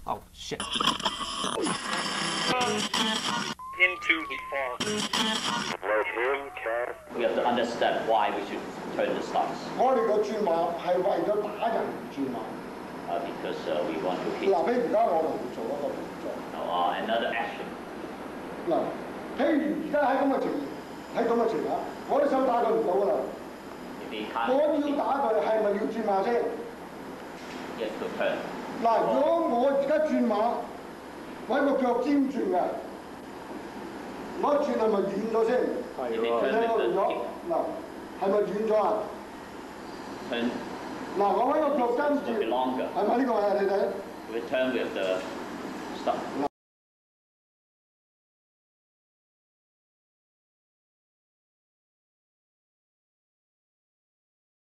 Oh shit. Into the fall. We have to understand why we should turn the stance. 我哋個轉馬係為咗打人而轉馬。 Because we want to hit. 嗱，譬如而家我哋會做一個動作。 Another action. 嗱，譬如而家喺咁嘅情形，我哋想打佢唔到㗎啦。我要打佢係咪要轉馬先 ？Yes, to turn. 嗱，如果我而家轉馬，揾個腳尖轉嘅，我一轉係咪軟咗先？係喎。嗱，係咪軟咗啊？嗱，我揾個腳跟住，係咪呢個位啊？你睇。 We turn with the stop.